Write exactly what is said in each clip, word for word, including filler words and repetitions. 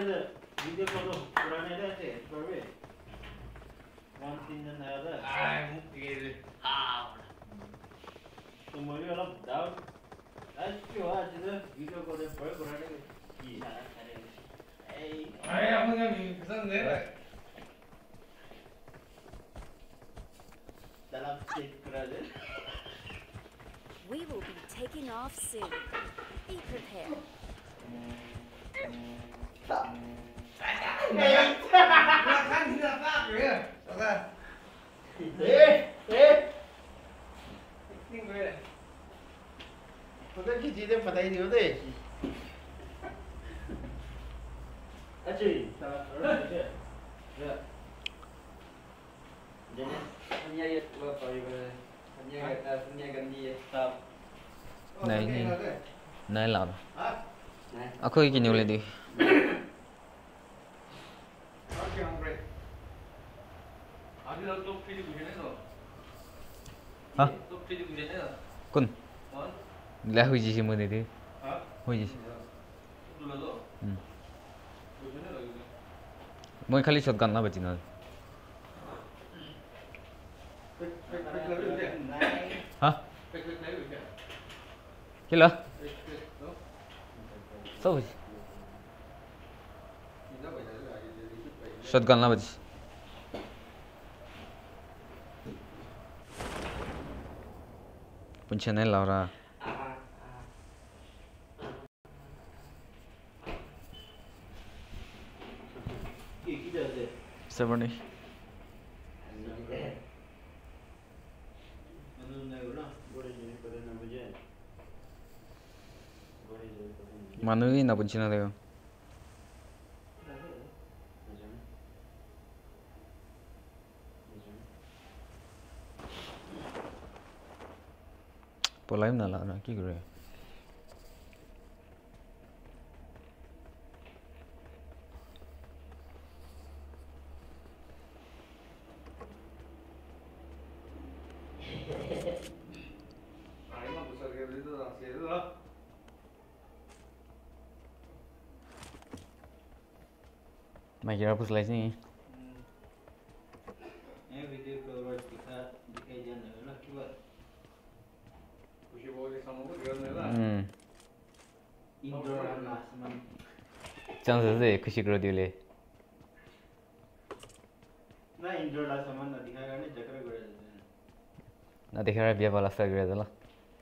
Video call पुराने रहते पर वे वन तीन दिन आया था आय मुक्के हाँ तो मुझे वाला डाउट आज क्यों आज इधर वीडियो कॉल पर पुराने की सारा करे ए आय हम क्या पसंद है तलब चेक करा दे We will be taking off soon. Be prepared. Kan tidak tak ya. Oke. Eh eh Ini gue. पता की चीजें पता ही नहीं होते अच्छा जी Punya ya lo apa ya? Punya punya ganti ya. साहब नहीं नहीं नहीं ला रहा Nah, aku iki nyulit di Oke, hombre. Abi lo top feed gue nih lo. Hah? Top feed gue nih lo. kun Oh. lah hui ji mo di Hah? hui ji Dulu lo. hmm Gue nih lo. moi khali shotgun la bachina Pek pek pek lagi udah. ha Pek pek lagi udah. kila Pek pek lo. so Tidak banyak lagi jadi itu. shotgun la bach punche nahi la raha ये किधर से seventy मतलब नहीं बोला बड़े जने पता ना मुझे बड़े जने पता नहीं manu i na punchina dego polaim na la na ki kore Ay, mah besar kayak gitu langsung itu lah. mai kira puslai ni ये वीडियो कवर दिखा दिखाई जाने वाला क्यों बात Kusi boleh sama gue juga nih lah. hmm इंडोर आसमान chance se khushi karo diole ना इंडोर आसमान ना दिखाएगा नहीं चक्कर करे जाते हैं na dekhara biya wala sa gre dala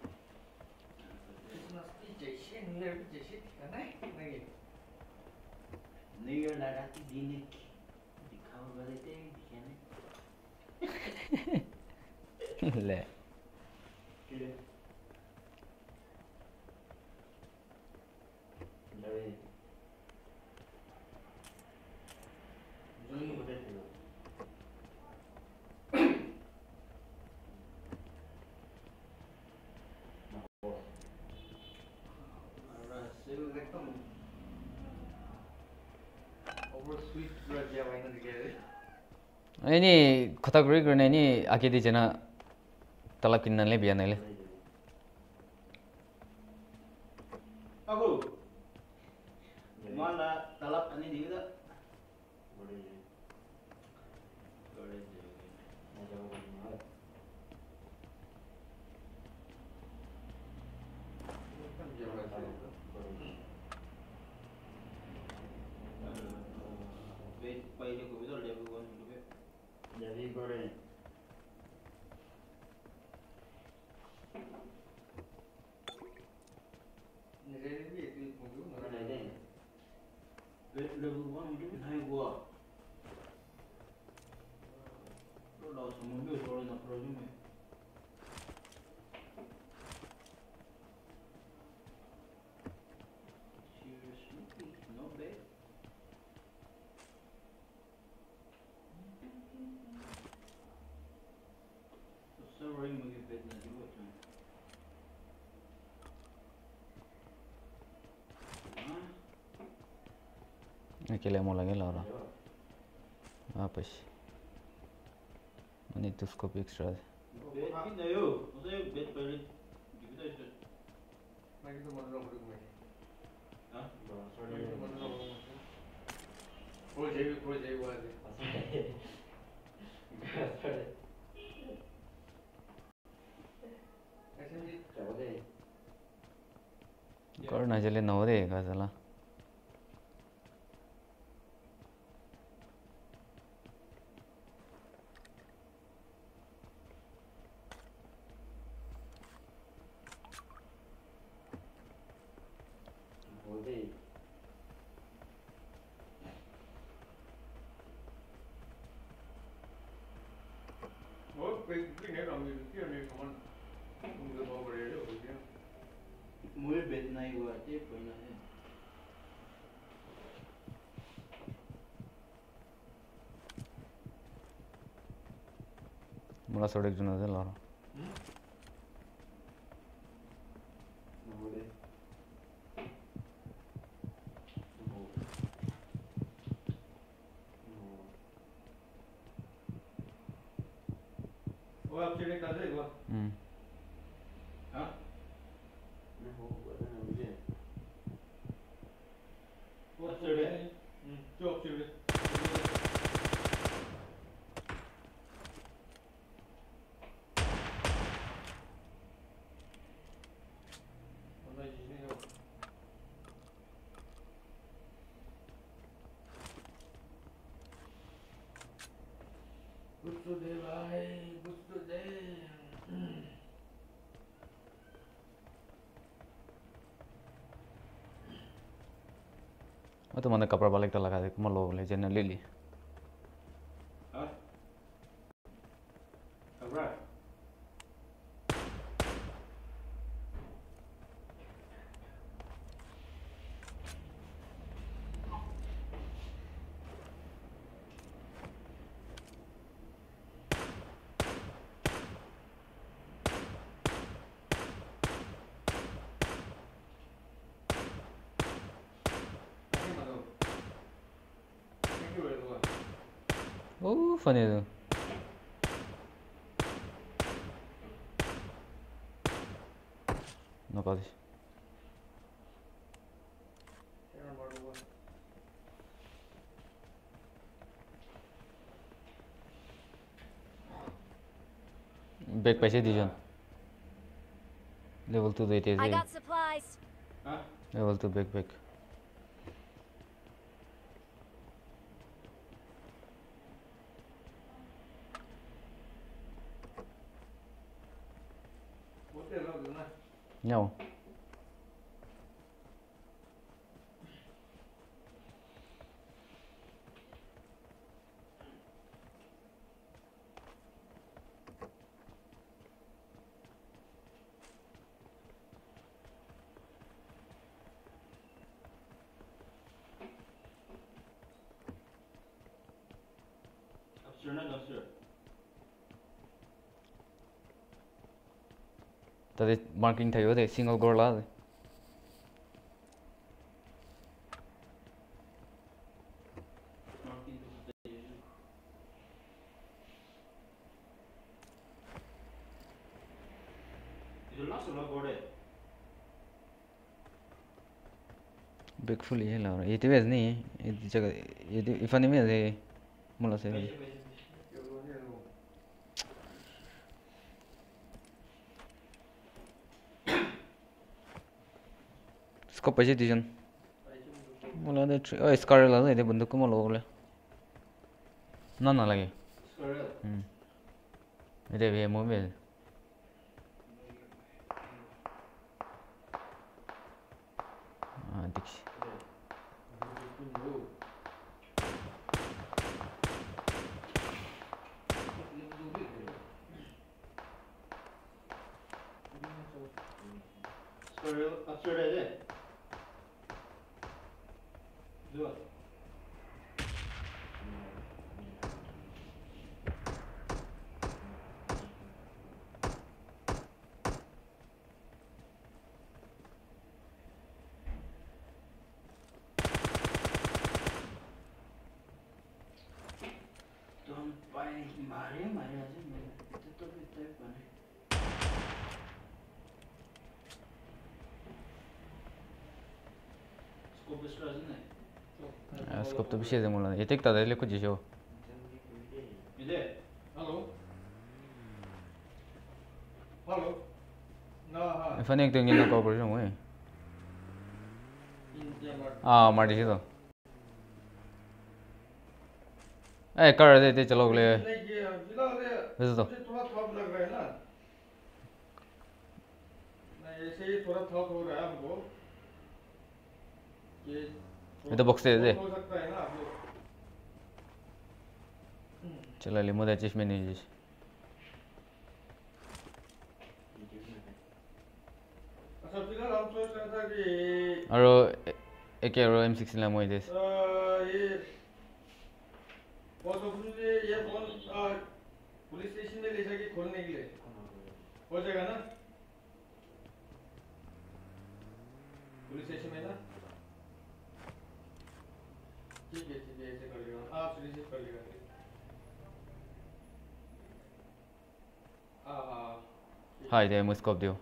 Mesti jadi nih, jadi kan nih, nih. New year लगा के दिन दिखाओ वाले थे दिखाने le किले लगे जोनी होते थे Hasil rekam. Over sweet bread ya mainan dikit. ini khata gre gre ni ake di jena talab kinna le biya nele aku mana talap ani di kita boleh boleh Kan dia masih. wait पहले को भी तो level one पे jadi goreng Ini jadi dia itu mungkin mana mana ada level one itu naik gua lo dah semua dia soal nak project ni seriously no bad Sorry, mungkin bed na juga tu. अकेले mo lagi la raha वापस I need to scope extra Bed kita yo, maksudnya bed pahli kita itu. Lagi tu mana orang berdua. Hah? Lagi tu mana orang. थोड़ा चाहिए थोड़ा चाहिए हुआ है ऐसे जी Chode. Corna jale no de gazala. Chode. और कोई कोई नहीं रंग की नहीं कौन उनके बहुत बड़े हो गए मुझे बेचना ही हुआ थे कोई ना है Mula sodek juna de lara. Chode. वो आप चले कर दे वो Hmm. हाँ No, what an idea. वो चले जो चले गुस्सो दे भाई गुस्सो दे वो तो मैंने कपड़ा वाले का लगा दे कुछ लोग ले जेने ले ली. हाँ कपड़ा Oh, funny though. No cause. Back पैसे दीजिए. Level two देते I थे. got supplies. हाँ Level two back back. वो तेरा ना Nhau. upstairs ना downstairs Tadi marking था यो दे single goal ला दे. marking तो होता ही है इधर लास्ट वाला बोर्ड है Big full ये ला. ये तो वैसे नहीं है. ये जगह ये तो इफानी में है. मुला से. पैसे पैसे इसको पैसे दीजिए. मुला दे. ओ स्कार ला दे. ये बंदूक को मुला हो गया. ना ना लगे. स्क्वायर हम्म. ये भी मूवी है. हाँ दिख. स्क्वायर upstairs है जे जो तो हम पाए मारे मारे आज मेरे तो तो भी तय बने स्कोप स्ट्राज नहीं 스컵도 비시에 몰라. 얘 땡다 내려 거지죠. 이제 할로 할로 나 फने तो इंगिन को बोल रहा हूँ 인제 말 हाँ मार दी तो ए कर दे दे चलो अगले नहीं ये जिला ले वैसे तो मुझे थोड़ा थॉप लग रहा है ना मैं ऐसे ही थोड़ा थॉप हो रहा है हमको ये ये तो बॉक्स दे दे हो सकता है ना आपको चलो लिमो दे चीज में नहीं जी अच्छा फिलहाल हम सोच रहे था कि और एक एरो एम सिक्सटीन ला मोई देस अ, ये पॉसिबली ये फोन अ, पुलिस स्टेशन में ले जाके खोलने के लिए हो जाएगा ना पुलिस स्टेशन में ना ठीक है ठीक है ऐसे कर लेगा आप रिसीव कर लेगा हाँ हाँ हाँ इधर मुझ स्कोप दियो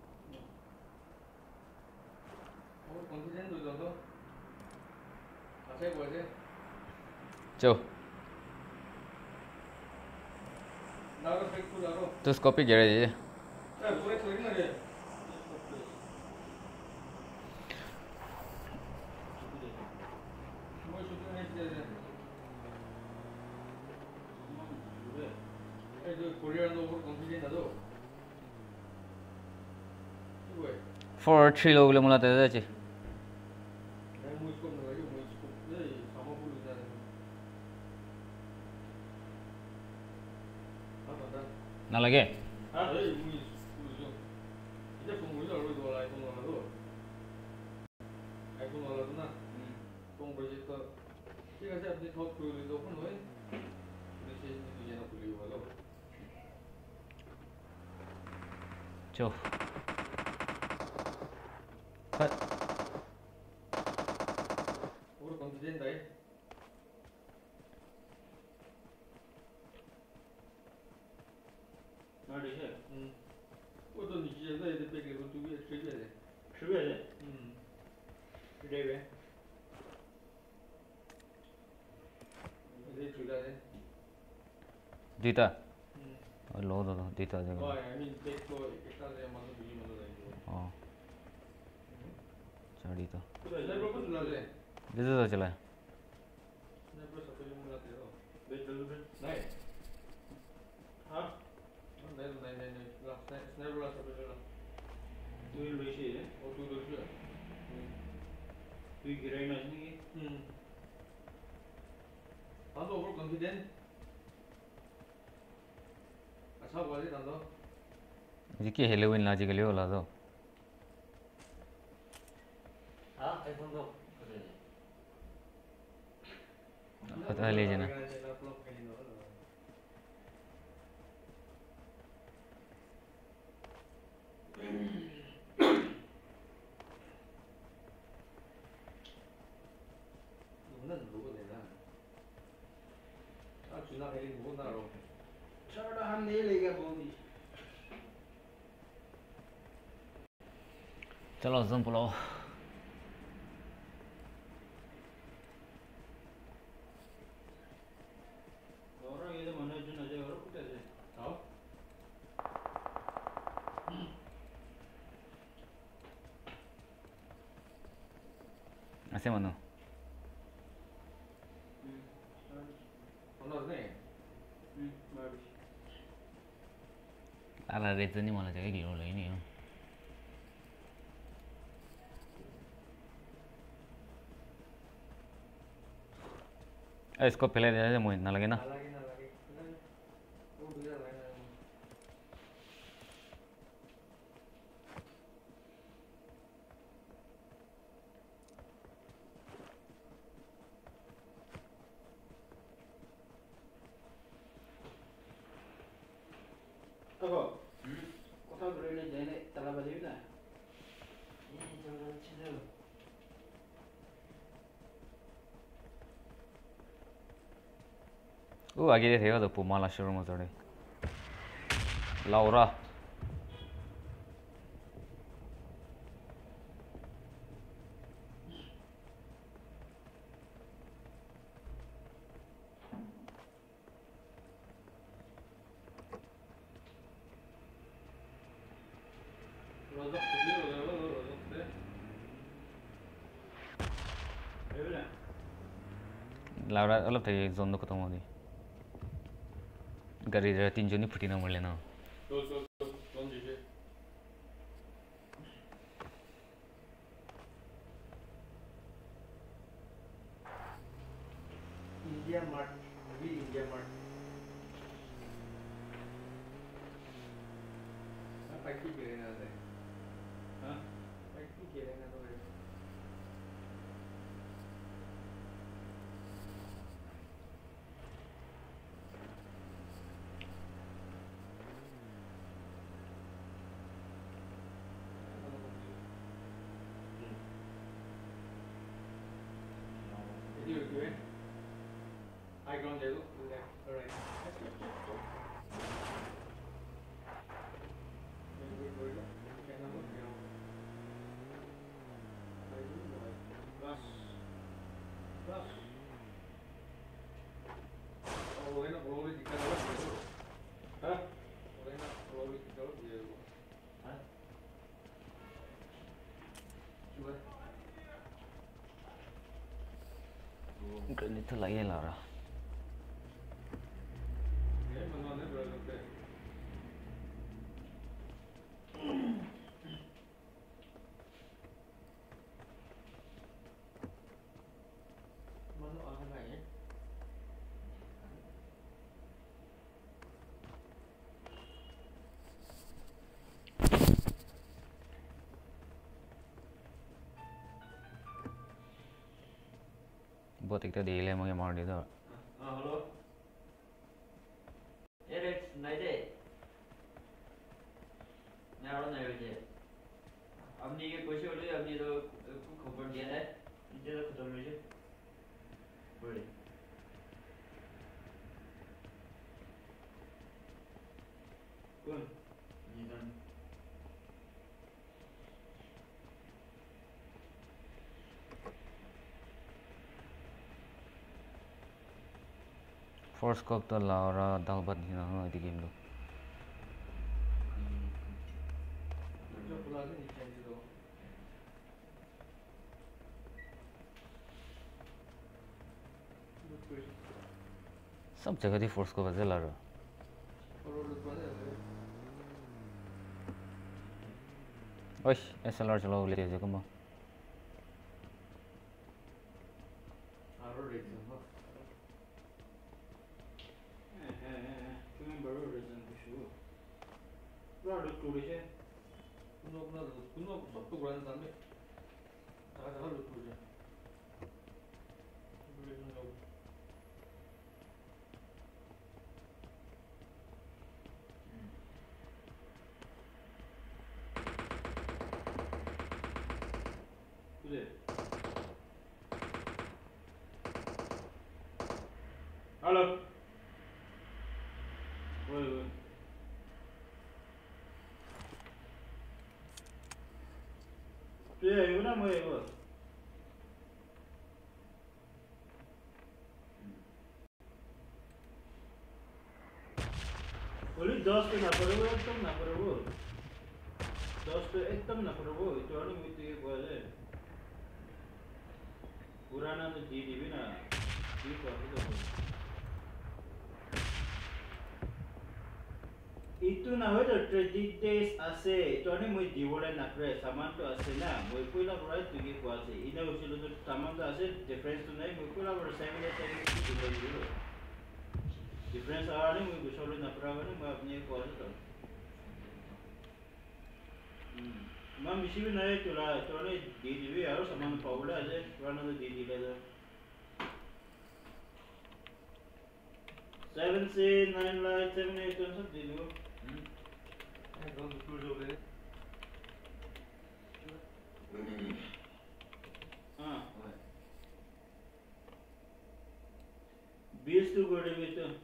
और कॉन्फिडेंट हो जाओ तो अच्छा ही बोले चो नारो फेक तो नारो तो स्कोप ही गिरे जी ए पूरे थोड़ी ना रे वो शूटिंग नहीं किया रे ए जो कोरियन नो ओवर कॉन्फिडेंट ना दो वो है फोर थ्री लोग ले मुला दे दे ची मैं मुझको ना लगे मुझको ये सामा बोल जा रहे हैं हाँ पता ना लगे हाँ ये मुझ मुझको इधर फोन मुझे और दो आईफोन वाला दो आईफोन वाला दो ना फोन प्रोजेक्ट तो ठीक है अपने थॉप कर ले दो फोन होए जैसे ये ना खुली वाला चो cut और कॉन्फिडेंट है 哪里去？ 嗯我都你现在也得背给我读也吃月的十月的， 嗯是这边。 也得追来的 दीता 嗯 और लो दो दो दीता जगह हाँ आई मीन देख को एक साल या मतलब बीजी मतलब रहेंगे हाँ चाड़ी तो नहीं वो कुछ लग रहे दे दे तो चला नहीं वो सब लोग मिलाते हो 别走路呗。 नहीं 啊， नहीं नहीं नहीं नहीं ला नहीं वो सब लोग ला 对雷些的， वो तू तो क्या 对给人那那个， हम्म हाँ तो ओवर कॉन्फिडेंट अच्छा हुआ जी दादा जी के हेलोविन लाजी के लिए वाला तो 啊，iPhone 都不是的。 पता है ले जाना 那如果得那啊去那黑不那肉 चढ़ हम नहीं लेगा बहुत ही। चलो जम पुलाव और ये तो मनोज न जाए और कुछ ऐसे। हाँ ऐसे मनो मनोज नहीं हम्म, मार। आला रेत नहीं मला जगह गिरो ले नहीं इसको पहले दे दे मुझे ना लगे ना ना लगे ना लगे वो दूसरा लाइन है अब कथा गरे जाने तला बजे ना। ये जंगल छिदो। ओ आगे दे थियो तो पुमाला शुरू में चढ़े लाउरा लाउरा अलग थे जोन दो खत्म हो गई गाड़ी जरा तीन जोनी फुटी ना मर लेना तो तो तो कौन जीते इंडिया मार्ट भी इंडिया मार्ट पैकी गिरे ना दे हाँ पैकी गिरे ना तो है Video okay? High ground there, look, left, alright. grenade तो लगे लाउरा बहुत एक तो देख ले मुझे मार दिया हाँ हेलो एरेक्स नहीं दे मैं और नहीं बचे अपनी ये कोशिश हो रही है अपनी तो कुछ खबर दिया है इसे तो खत्म हो जाए बोले कौन जीतन फोर्स कब तो लाउरा दाल भात नहीं ना हो गेम लो जो बुला के नीचे दो सब जगह थी फोर्स को बजे लाउरा और वो लोग बने हैं ओए एसएलआर चलाओ ले जाओ कम आरो रेट हो तुम्हें बड़ो रीजन कुछ हो बड़ा टूटे से कुनो कुनो कुनो सब तो गुरान सामने जगह जगह लुट हो जाए हेलो ओए ओए ये ये ना मैं वो ओली दस पे ना करो वो एकदम ना करो वो दस पे एकदम ना करो वो तो अरे मुझे ये बोले पुराना तो जी डी भी ना जी को तो itu na wedo trading days ase to ani moi diwole na pre saman to ase na moi koila borai tu ge ko ase ina usilo to saman to ase difference to nai moi koila bor seven eight seven tu ge dilo difference aani moi gusolo na pra gane moi apne ko ase to ma misi bi nai to la to ani di di bi aro saman pawda ase rana to di di la seven से nine lakh seven eight तो सब दे दो एकदम close हो गए हाँ बीस तो गोड़े में तो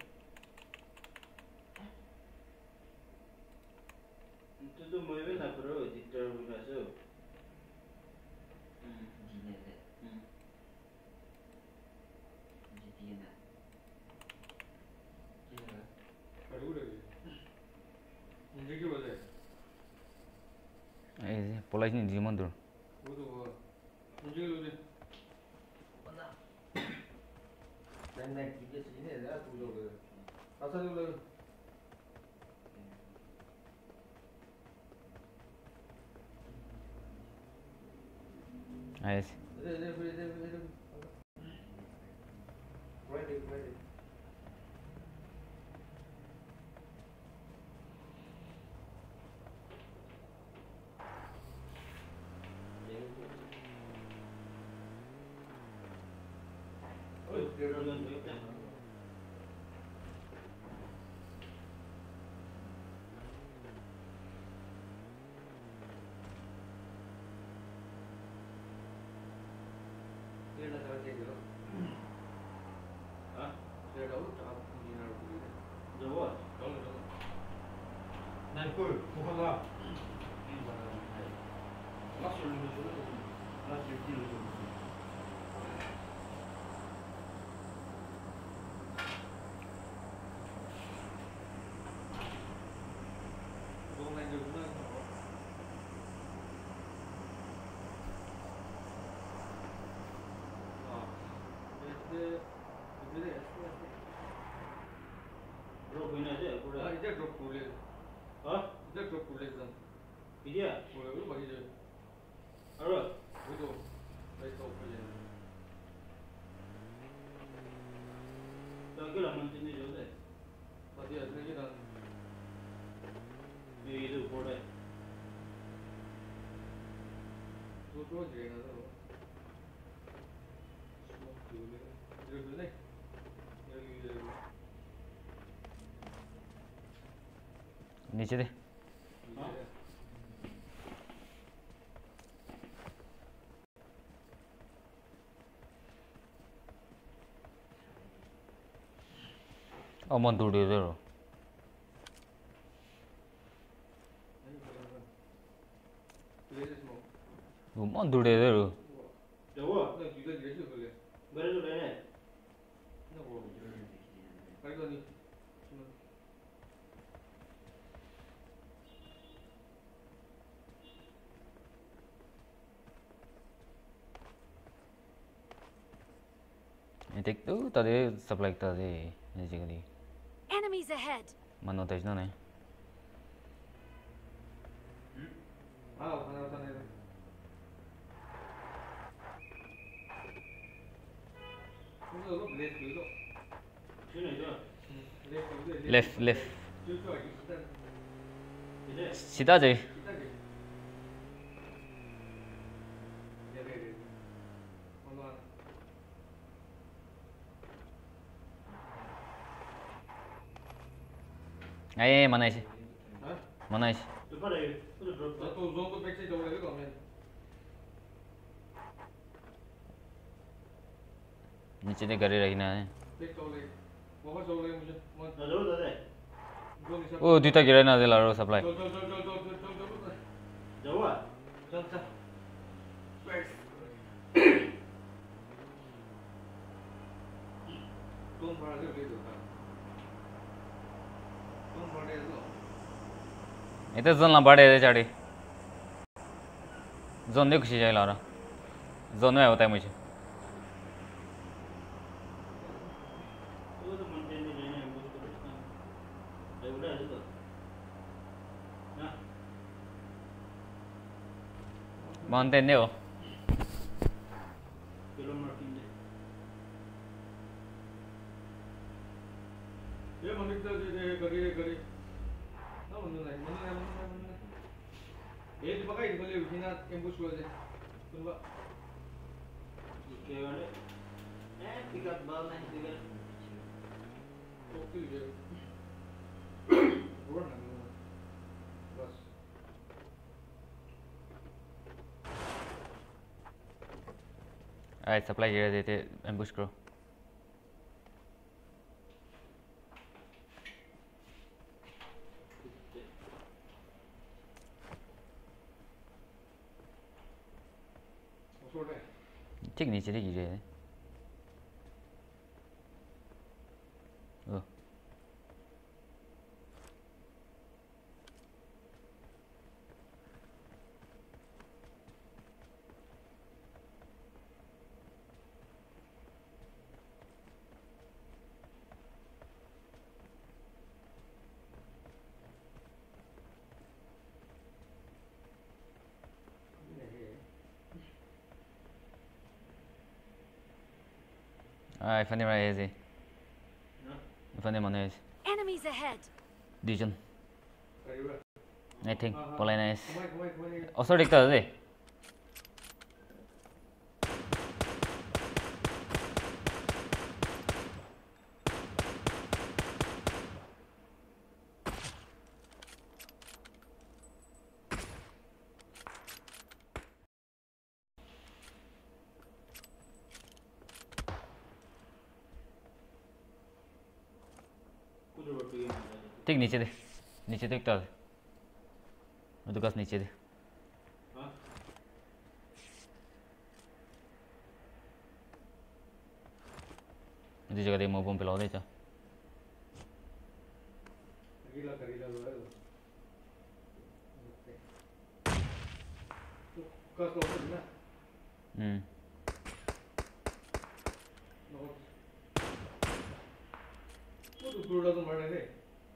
तो तो मैं भी ना करो जितना रुपया सो जीने से जीती ना करूँ लगे मुझे क्यों बोले ऐसे पोलाइज नहीं जीवन दूर वो तो वो मुझे क्यों बोले Sen de gidiyor yine de tu jo le. Asa jo le. Ahí sí. Ede ede ede ede ede. Ready, ready. Oi, pero no me gusta. Kira sa check lo. Ah, Straight out आप engineer को ले. the what? चलो चलो. Nankul, Kuhala. Last year में चलो तो. Last year, kilo. दो महीने रुकना है. हाँ. ऐसे इधर ऐसे ऐसे. Bro, kena je, हाँ pura. इधर drop कर ले. Ah, इधर drop कर ले एकदम. dia. वो वो बाकी जो. Aro. वो तो. ऐसा ऊपर ले. Tak kira mungkin ni jauh deh. साथी ऐसे ही ना. Ni itu pura. तो तो जेना तो. Smoke कर ले. इधर ले. इधर इधर. नीचे दे. हाँ? 어머 둘이래요. ले ले smoke. 어머 둘이래요. Jauh. ना जिधर जैसे कर ले. Baru tu dah. ना वो. कहीं तो नहीं. 이때 또 다들 supply 다들 이제 그리 Enemies ahead. 만나 되지네. हाँ खाना खाना है. तो लोग लेट कर दो. Sini je. लेट कर दो. Left left. जो जो आगे सीधा. Ini. 시다지. सीधा के. ये ले ले. और 아예 만나이시. हाँ? 만나이시. Tu pada, tu drop. तो तो जोन को बैक से जाओ लगेगा मैं. नीचे दे गाड़ी रखना है. बैक जाओ ले. वापस जाओ ले मुझे. मत. Dah jauh dah deh. जोन निशा. 오 뒤타 기라나 데 라로 supply. चल चल चल चल चल चल चल चल. Jauh ah. चल चल. बैक. तुम बड़ा ले ले दो. तुम बड़े दो. इथे झोनला बाडे दे चाडी. झोन दे खुशी जायला रा. झोन में होता है मुझे. Tu tu maintain ni ni ambil tu. Dah udah tu. Nah, 만데 네요. kilo marking deh. ये मम्मी तो दे दे करी करी ना मन नहीं मन नहीं मन नहीं मन नहीं ये तो पका इनको ले बिना एम्बुश कर दे सुन बा Kau ada. Eh, pick up ball nih, pick up. Okay ये रोड ना बस आए सप्लाई गिरा देते एम्बुश करो. छोड़ दे ठीक नीचे दे गिरे. ओ Ah, iPhone ra ezi. Huh? iPhone mana ezi. Enemies ahead. Dijon. Kariba. I think. Ah, ah. Polai nice. Kumai, kumai, kumai. Also dikta zi. कुछ रोटी की मारा है। ठीक नीचे दे. नीचे दिखता है. वो तो कस नीचे दे. हाँ? इसी जगह दे मोबों पे लाओ दे चा. Kariba, kariba, kariba. तो कस लो ना. Hmm. वो तो दूर तो मरने दे.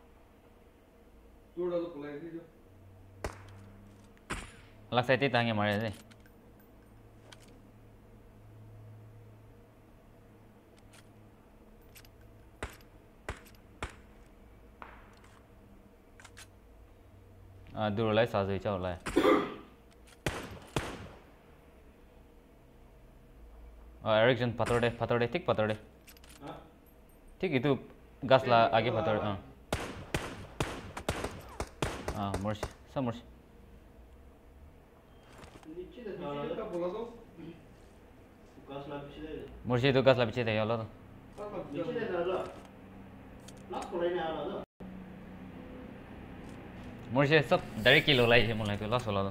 दूर तो पुलाई थी जो. अलग साइड तांगे मारे दे. Ah, दूर लाए साज़ ही चाव लाए. Ah, Ericsson पत्थर दे, पत्थर दे, ठीक पत्थर दे. हाँ? ठीक है तो गस ला आगे पत्थर. हाँ. हाँ, मर्शी, सब मर्शी. नीचे दे नीचे साला का बोला तो. काश लाभ पीछे दे. मर्शी तो गस ला पीछे दे यार लो. नीचे दे साला. लाख पड़े नहीं आ रहा था. मर्शी सब डायरेक्ट किलो लाई है मुलाय तो लास्ट वाला तो.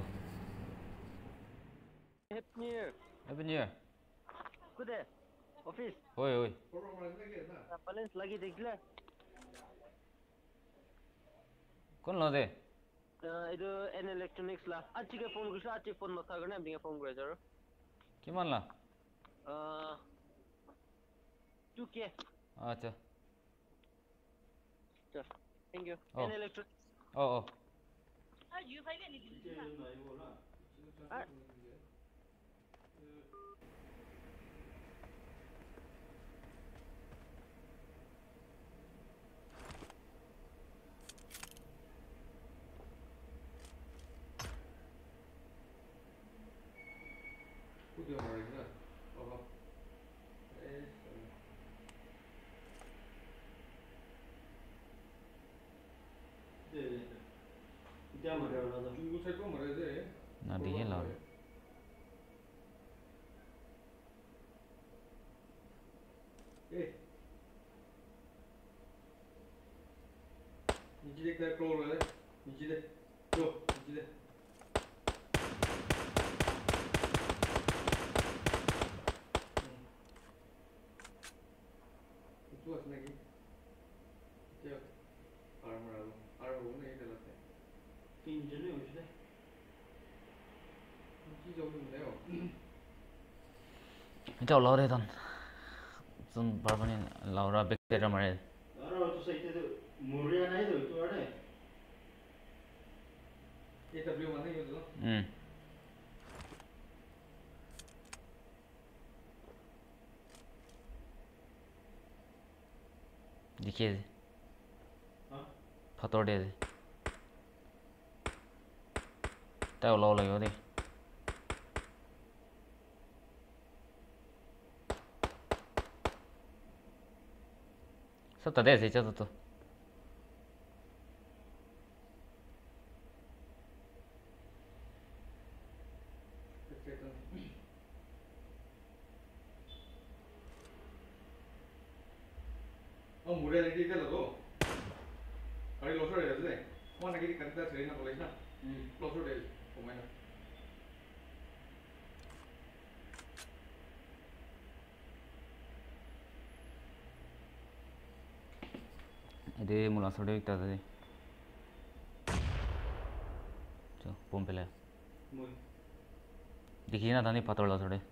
Happy New Year. Happy New Year. Good day. Office. ओए ओए. Por मरने के ना. Balance lagi देखला. कौन लो दे? ಇದು N Electronics ला. आजके फोन गुस्सा आजके फोन मथा गर्ने हामीले फोन गरेछ र. के मान ला? अ two K. अच्छा. Sure. Thank you. Oh. N Electronics. ओ ओ. नीचे जो नहीं बोला. कुछ मरने ना. बाबा. ए. दे दे. क्या मर रहा था? चुंगू साइड को मरे थे. ना दिए ला. ए. नीचे देख कर क्लोर वाले. नीचे दे. लो, नीचे दे. तू असने की. क्या? आर्मर आलो. आर्मर वो नहीं चलाते. तीन जने हो चुके. नीचे जाओ तुम ले आओ. जाओ लाओ रे तन. तुम बारबनी लाओ रा बिग तेरा मारे. अरे वो तो सही थे तो मुर्रिया नहीं तो तो अरे. ये डब्ल्यू वन है ये तो. हम्म. दिखिए. हाँ? पत्थर दे. ताऊ लाओ लगे दे. सब तदे ऐसे चलता तो. 어 물에 내리 때려도 가리 로스를 해야 돼. 뭐 내기 간다 저희나 볼래나. हम्म. 로스를 해. 보면은. इधे मुला सोडे इतना दे. चलो पंप पे ले. मुझ. दिखिए ना तानी पत्थर ला सोडे.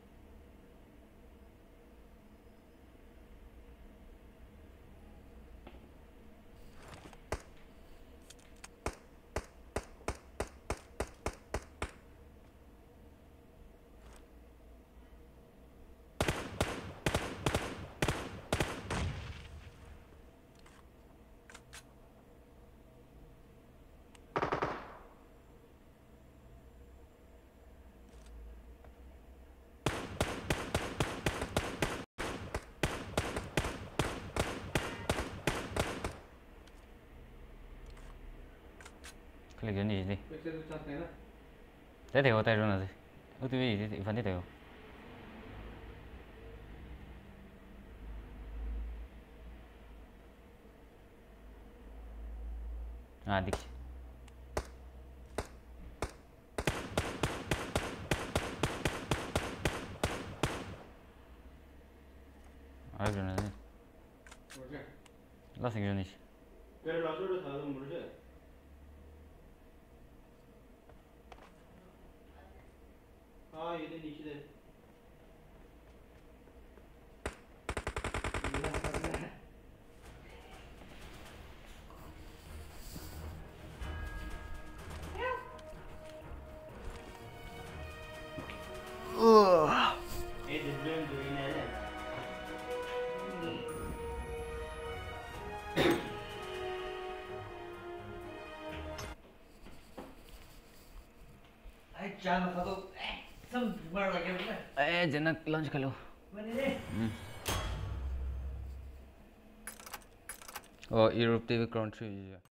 Klik cái gì đi. Back side to chance này na. Thế thì có tay rồi nào gì? Ủa tôi biết gì phần thế đâu. À đi. Ở rồi này. Okay. Last thing này. Pero la otra está dando mucho. Ah, ये तो नीचे दे. ये डिब्बे में नहीं है. Ai chán mà tôi xong mà lại cái này. Ê, जनक lunch खा लो. Bên đây. और यूरोप टीवी काउंट्री